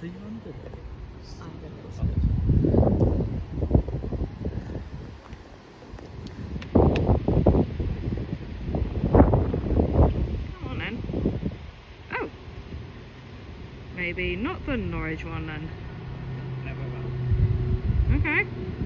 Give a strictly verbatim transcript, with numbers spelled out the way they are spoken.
three hundred. I don't know. Come on then. Oh! Maybe not the Norwich one then. Never will. Okay.